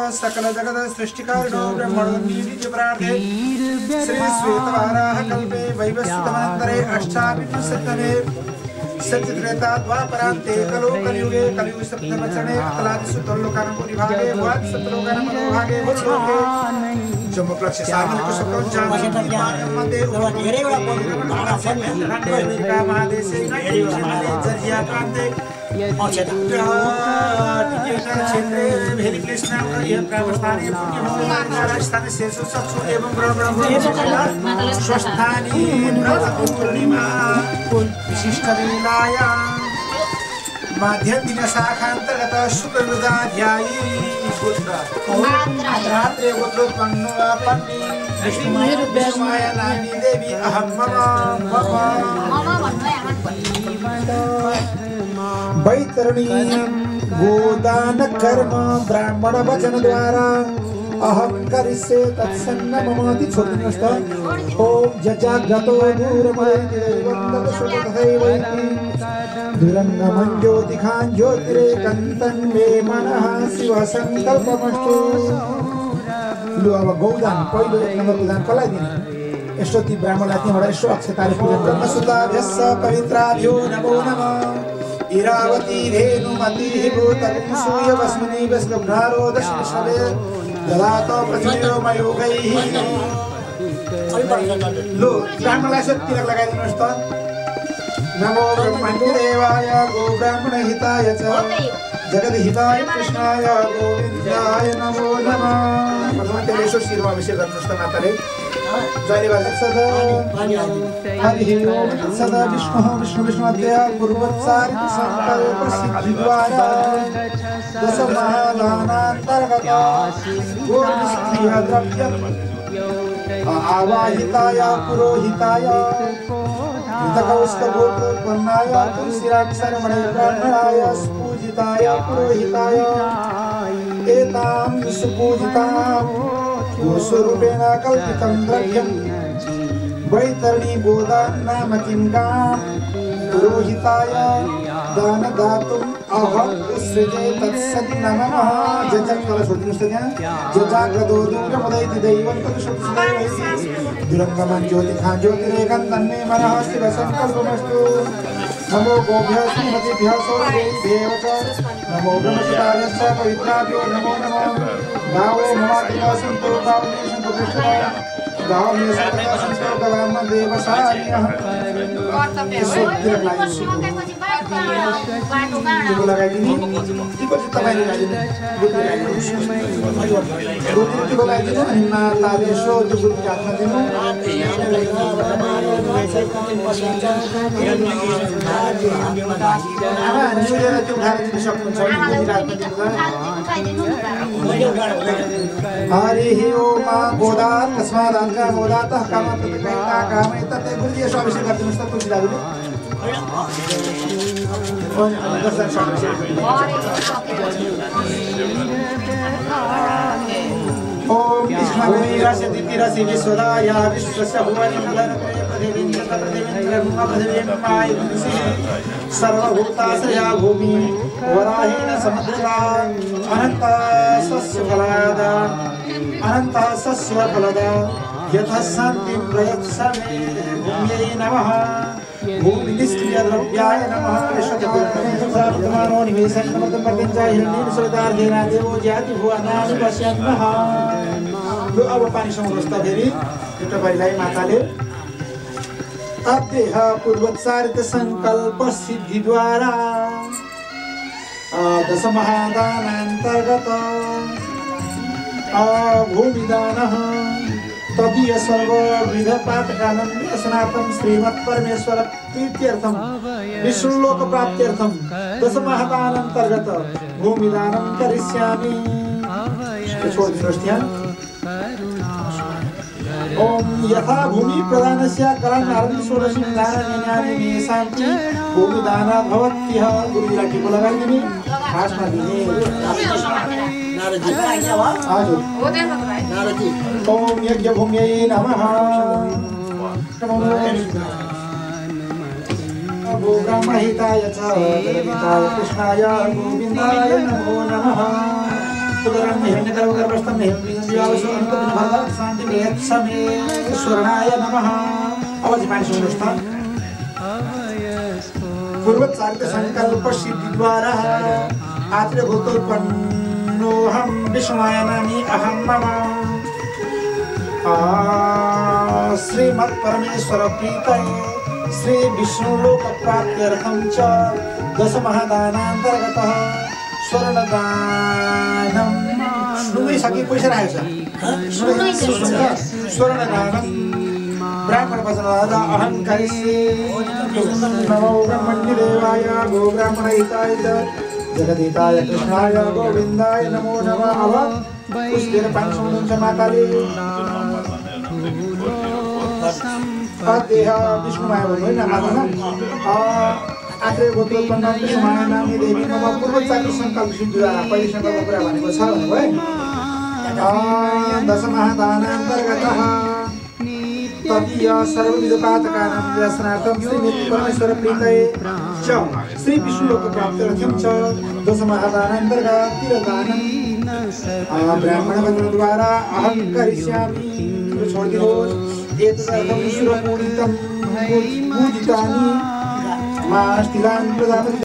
सकल जगत सृष्टिकारिणो ब्रह्मणोन्नीति प्रार्थे श्री श्वेतवाराह कल्पे वैवस्वतमनन्तरे अष्टाविंशतमे सत्यत्रेता द्वापरान्ते कलो कलियुगे कलियुग सप्तमचरणे कलादिसुतलोकानां विभागे वाद सप्तलोकानां मनोभागे वचोके जम्बुक्लक्ष्य सागरको सप्तमचाममध्ये धेरैवटा अमेरिका महादेशे जर्जिया प्रान्ते क्षेत्रे भेरी कृष्ण प्रावस्थाने राजस्थान शेषु सत्सु एवं स्वस्थानी पूर्णिमा विशिष्ट लीलाया माध्यदिन शाखांतर्गत शुक्रवृदाध्यायी रात्रे गोत्रोत्पन्नी विष्णुमाया नामी देवी अहं वैतरणी गोदान कर्म ब्राह्मण वचन द्वारा अहं करिष्ये तत्सन्न ममाति छोड़नस्त ओम जजागतो दूरमयति दैवं तथैवैति दुरंगमं ज्योतिखां ज्योतिरेकन्तं मे मनः शिव संकल्पमस्तु लु अब गौदान पहिलो एक नम्बर गोदान कसलाई दिने यस्तो ती ब्राह्मणलाई तिमीबाट यसो अक्षताले पूजन गर्न सुताभ्यस्स पवित्राभ्यो नमो नमः इरावती धेनुमती भूतकं सूर्यवस्मिनी वस्कभ्रारो दशविष्णवे ददातो प्रतियो मयोगैः लो ब्राह्मणलाई सत्तिलक लगाइदिनुहोस् त नमो ब्रह्मण्डदेवाय गो ब्राह्मणहिताय च जगद्हिताय कृष्णाय गोविन्दाय नमो नमः प्रथमतः यसो शिरमा अभिषेक गर्नुहोस् त माताले जयले वाजत सदा हरि ओम सदा विष्णु विष्णुद्या पूर्वोच्चारित संकल्प सिद्धि द्वारा दश महादानांतर्गत गोविष्ठिय द्रव्य आवाहिताय पुरोहिताय हितकौस्तभूतोत्पन्नाय तुलसीराक्षरमणे ब्राह्मणाय पूजिताय पुरोहिताय एतां सुपूजितां स्वरूपेण कल्पितं द्रव्यं वैतरणी गोदान नामकीं गां पुरोहिताय दानदातुम् अहम् उत्सृजे तत्सत् नमः जजाग्रतो छोडिदिनुहोस् त त्यहाँ जजाग्रतो दूरमदैति दैवं तत्सत्सदैवैति दुरङ्गमं ज्योतिखां ज्योतिरेकन्तं मे मनः शिव संकल्पमस्तु नमो गोभ्यः श्रीमतीभ्यः सौरभ्यैः च नमो ब्रह्मचार्यश्च पवित्राभ्यो नमो नमः गावो ममातिनो सन्तो गावो सन्तो कृष्णाय गावो मे सन्तो गवाम देवसान्यः Ibu lagi ini, ibu kita main lagi ini. Ibu lagi ini, Inna tadi show ibu jatuh dulu. Apa? Ini sudah tuh hari ini shop mencari ibu jatuh dulu. Hari Hiyoma Godat Kasmadan ka Godatah kama Tatika kama ita te guli ya show bisa kerja mesti tuh tidak dulu. Om विष्णुवीरस्य दितिरसि विश्वदाय विश्वस्य भुवनिन्द्रप्रतिविन्द्रप्रतिविन्द्रमायुषि सर्वभूताश्रया भूमि वराहेण समुद्रा अनन्तः सस्यफलदा यथा शान्तिं प्रयच्छमे भूम्यै नमः भूमि निष्क्रिय द्रव्याय नमः विश्वतमानो निवेशं नमतं वर्तिञ्चाय हिरण्येन सुरदार्धेन देवो जाति भुवनानि पश्यन्नः लु अब पानी समाउनुहोस् त फेरि एउटा परिलाई माताले अद्यः पूर्वोच्चारित संकल्प सिद्धि द्वारा दश महादानान्तर्गत भूमिदानः तदीय सर्वविध पातकालं स्नातं श्रीमत् परमेश्वर प्रीत्यर्थं विष्णुलोक प्राप्त्यर्थं दश महादानान्तर्गत भूमिदानं करिष्यामि। ओम यथा भूमि प्रदानस्य कलानारं षोडशी नारायणानि मे शान्ति भूमिदाना भवत्यः गुरुजीलाई टिको लगाइदिने खासमा दिने नारजी हजुर हो देन भाइ नारजी ओम यज्ञ भूम्यै नमः नमो ब्रह्महिताय च जगदिताय कृष्णाय गोविन्दाय नमो नमः उदरं हिरण्यगर्भस्थं हिरण्यविवाहसु अनन्तविभवं शान्तिं यत्समे स्वर्णाय नमः। अवधि पानी सुन्नुहोस् त। पूर्वचारित संकल्प सिद्धि द्वारा आत्रे भूतोत्पन्नोऽहं विष्णुवाय नमामि अहं मम श्रीमत् परमेश्वर प्रीतये श्री विष्णु लोक प्राप्त्यर्थं च दशमहादानान्तर्गतः स्वर्णदानं सुनिसके पैसा राखेको छ स्वर्णदानं ब्राह्मण वचनदाता अहं करिष्ये नमो ब्रह्मण्यदेवाय गो ब्राह्मणहिताय च जगद्हिताय कृष्णाय गोविन्दाय नमो नमः। अब पुष्पेर पानी सुनाउनुहुन्छ माताले। देह विष्णुमाया भन्नु होइन मातामा आत्रे भूतोत्पन्न विष्णुमाया नामी देवी मम पूर्वचारित संकल्प सिद्धिद्वारा पहिले संकल्प पुरा भनेको छ भन्नुभयो। दशमहादानान्तर्गतः तदीय सर्वविधपातकानां व्यसनार्थं श्रीमती परमेश्वर प्रीतये च श्री विष्णु लोक प्राप्त्यर्थं च दशमहादानान्तर्गत तिलदानं ब्राह्मण वचनद्वारा अहं करिष्यामि। छोडिदिनुहोस्। एतदर्थं सुरपूजितं पूजितानि मास्तिलान् प्रदानं